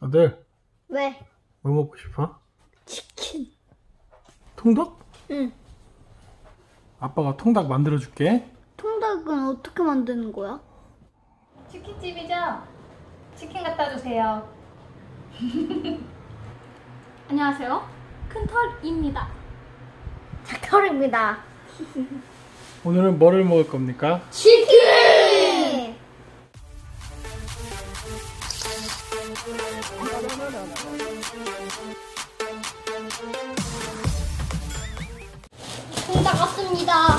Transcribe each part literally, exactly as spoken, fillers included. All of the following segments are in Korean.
아들, 왜? 뭐 먹고 싶어? 치킨. 통닭? 응. 아빠가 통닭 만들어줄게. 통닭은 어떻게 만드는 거야? 치킨집이죠? 치킨 갖다 주세요. 안녕하세요. 큰털입니다. 작털입니다. 오늘은 뭐를 먹을 겁니까? 치킨! 통닭 왔습니다.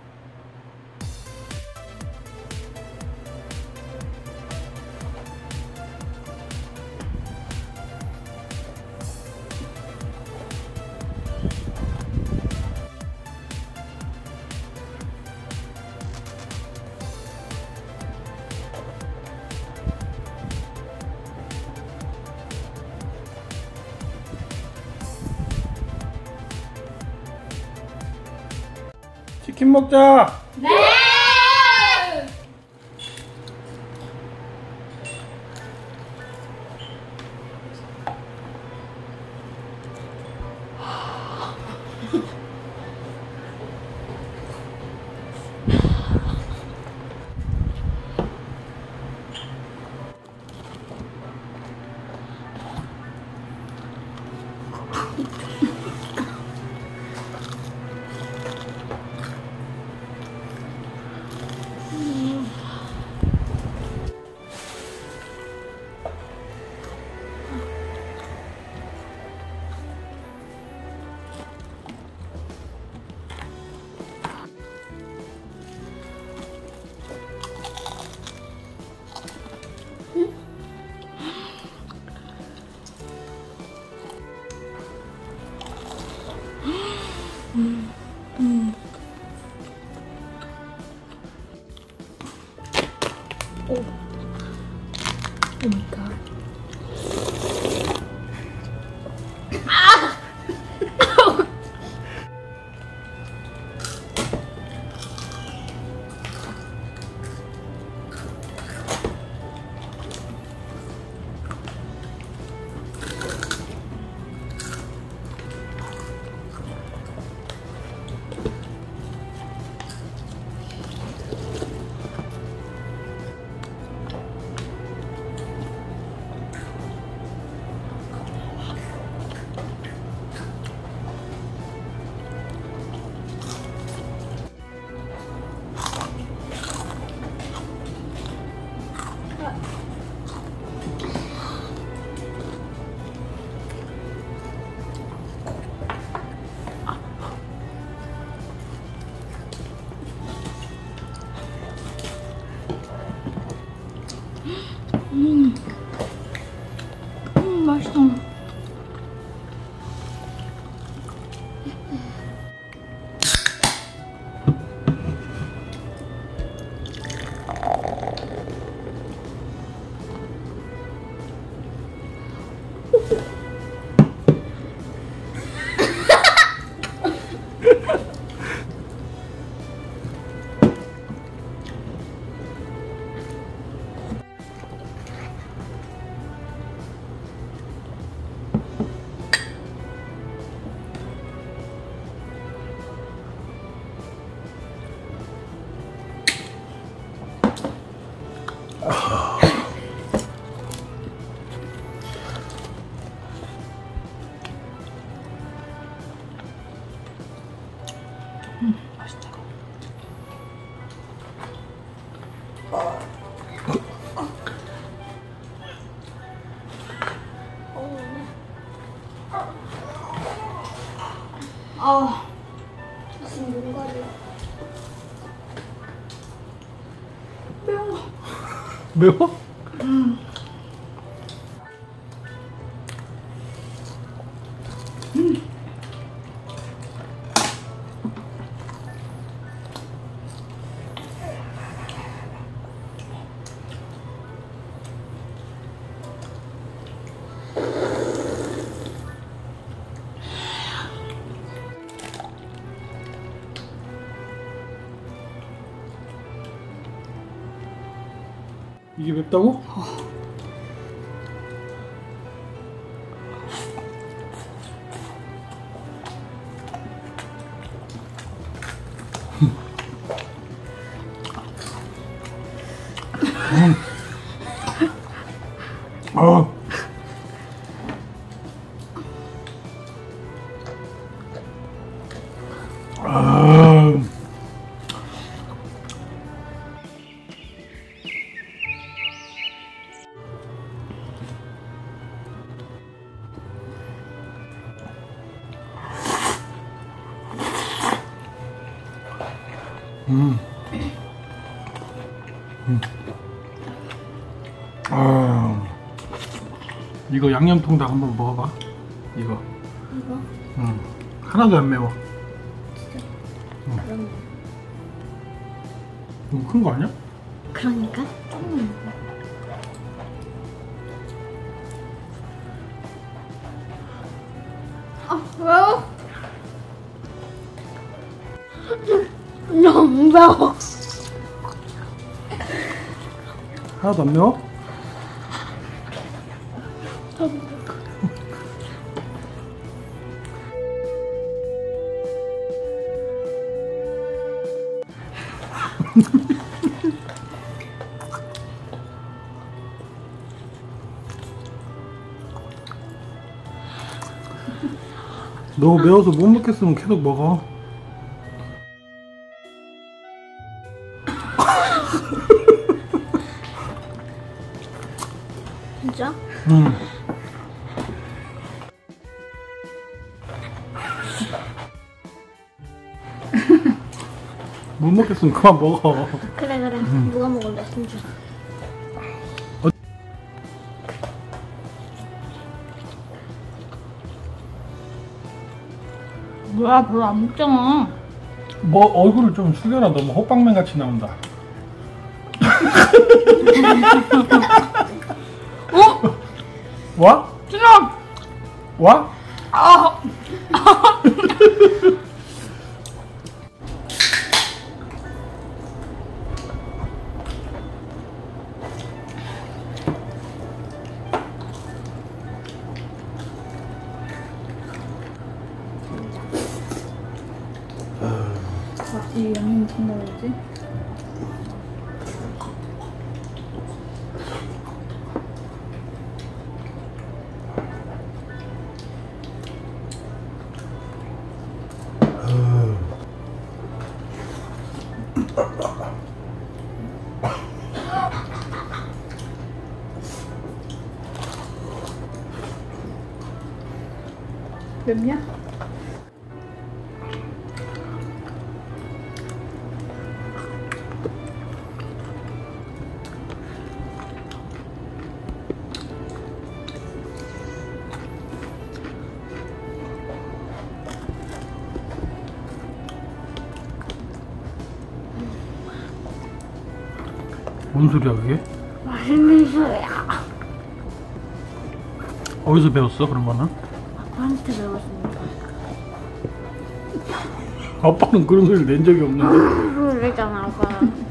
치킨 먹자! 네! 음, 음. 오. 오 마이 갓. 아! 음, 음 맛있어. 음, 맛있다. 아, 무슨 뭔가를 매워. 매워? 음. 음. 이게 맵다고? 어. 음. 어. 아. 음. 음. 아. 이거 양념통닭 한번 먹어봐. 이거. 이거? 음. 하나도 안 매워. 그럼 너무 큰 거 아니야? 그러니까 조금만 먹어. 아 왜요? 너무 매워. 하나도 안 매워? 너 매워서 못 먹겠으면 계속 먹어. 진짜? 응. 못 먹겠으면 그만 먹어. 그래 그래. 누가 먹을래? 진짜. 뭐야, 별로 안 먹잖아. 뭐 얼굴을 좀 숙여라. 너무 호빵맨 같이 나온다. 어? 와? 진아! 와? 아! 이 양념 통닭이지? 맵냐? 뭔 소리야 그게? 맛있는 소리야. 어디서 배웠어 그러면은? 아빠한테 배웠습니다. 아빠는 그런 소리를 낸 적이 없는데. 그러잖아 아빠는.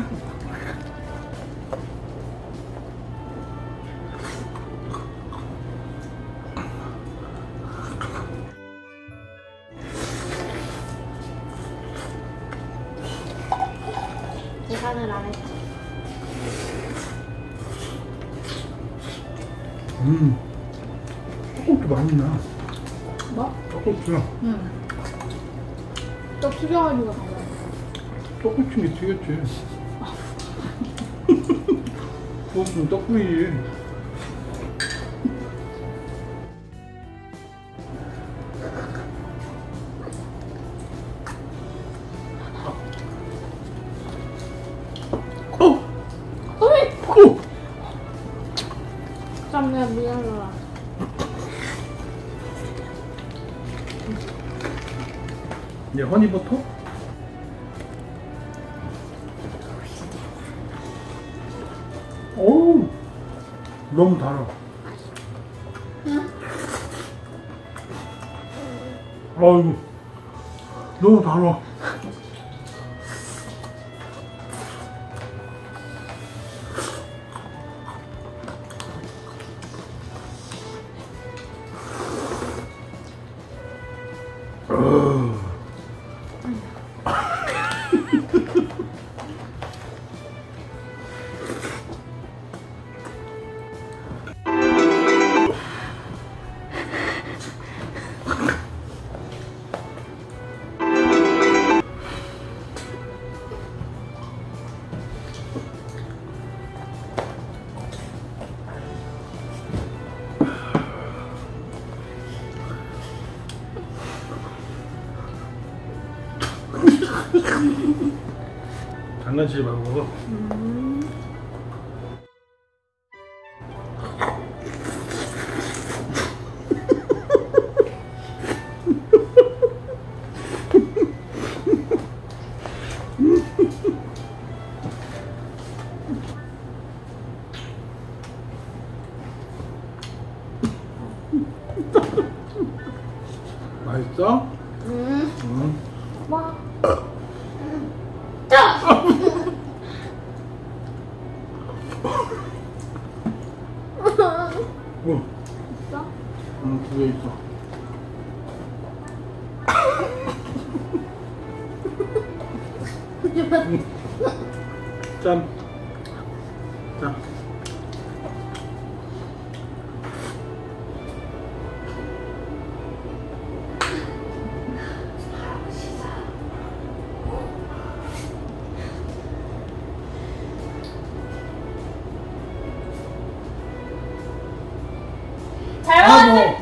계산을 안 했지. 음. 떡국도 많이 나. 뭐? 떡국도. 응. 또 튀겨가지고 달라. 떡국찜이 튀겼지. 그것은 떡국이지. 어! 어이! 어! 쌈내 미안하다. 얘 허니버터? 어우, 너무 달아. 아이고, 너무 달아. 어. 장난치지 말고 먹어. 음. 맛있어? 음. 응. 와. 응. 있어? 응, 두개 있어. 응. 짠. 자. 잘 아, 먹었습니다. 뭐.